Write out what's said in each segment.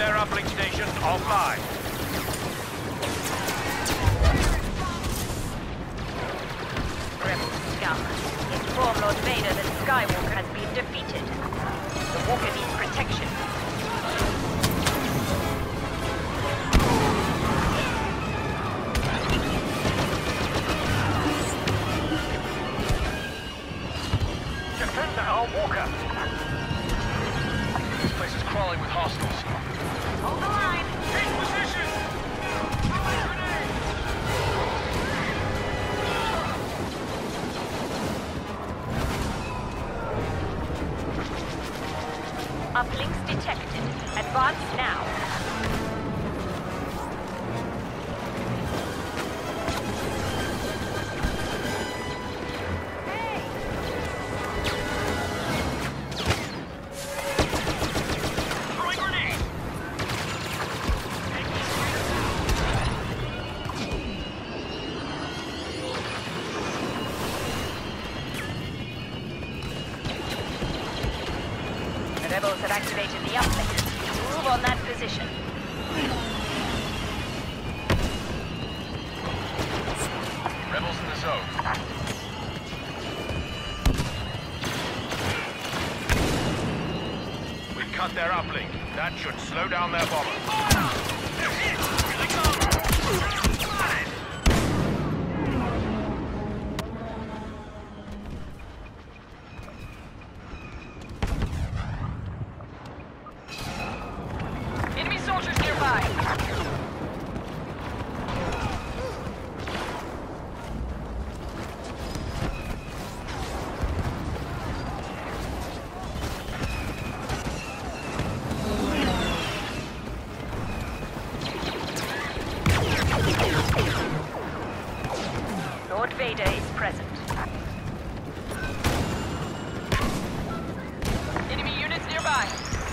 their uplink station offline. Rebel scum. Inform Lord Vader that Skywalker has been defeated. The Walker needs protection. Defend our Walker! This place is crawling with hostiles. Hold the line! Take position! Uplinks detected. Advance now. Throwing grenade! The rebels have activated the uplink. Move on that position. Rebels in the zone. We cut their uplink. That should slow down their bomber. They're hit! Here they come! Enemy soldiers nearby. Lord Vader is present. Enemy units nearby.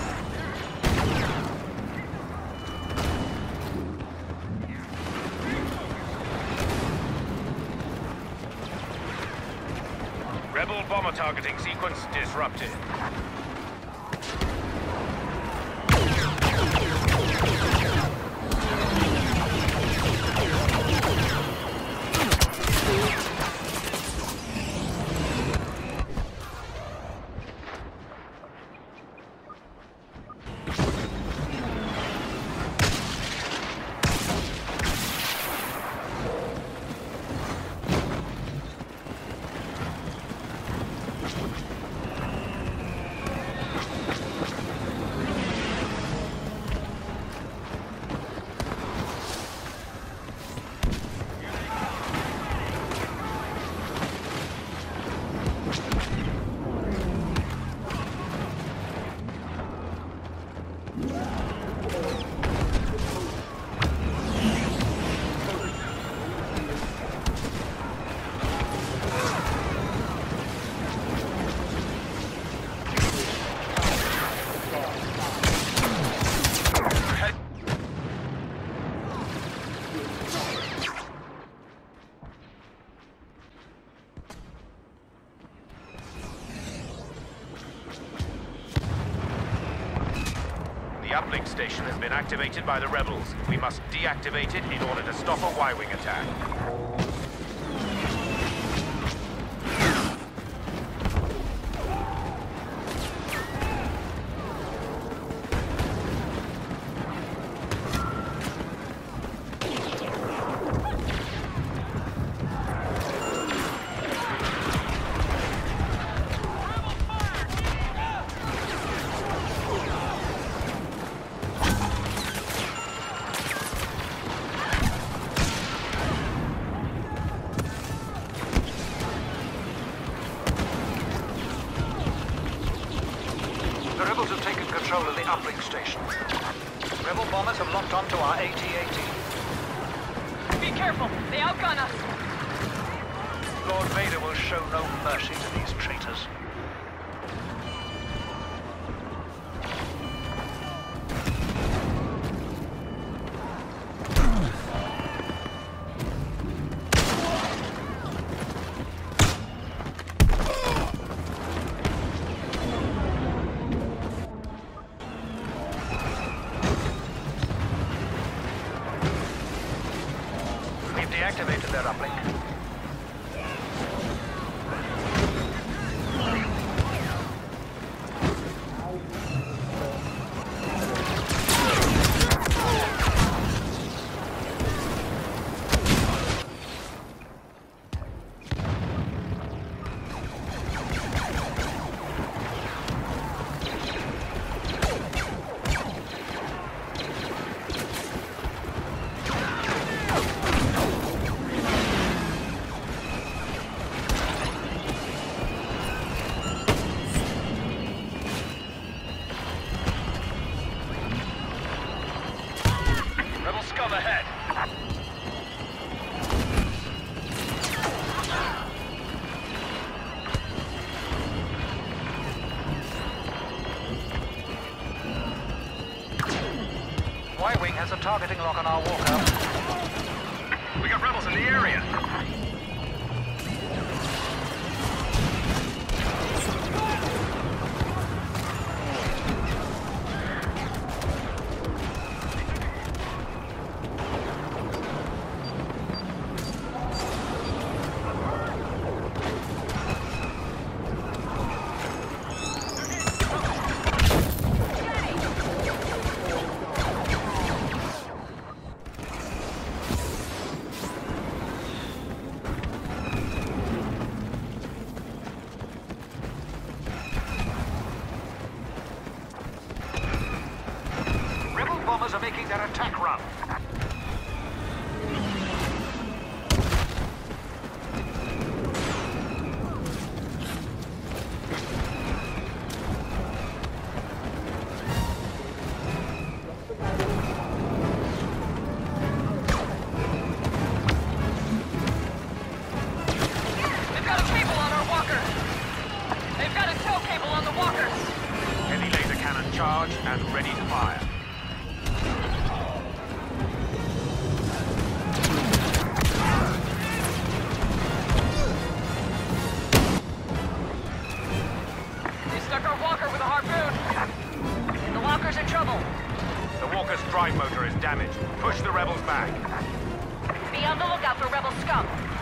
Rebel bomber targeting sequence disrupted. The uplink station has been activated by the rebels. We must deactivate it in order to stop a Y-wing attack. The rebels have taken control of the uplink station. Rebel bombers have locked onto our AT-AT. Be careful, they outgun us. Lord Vader will show no mercy to these traitors. activated their uplink. Rebel scum ahead. Y-Wing has a targeting lock on our walker. We got rebels in the area. Rebel bombers are making their attack run. They've got a cable on our walker! They've got a tow cable on the walker! Heavy laser cannon charged and ready to fire. They stuck our walker with a harpoon! The walker's in trouble! The walker's drive motor is damaged. Push the rebels back. Be on the lookout for rebel scum!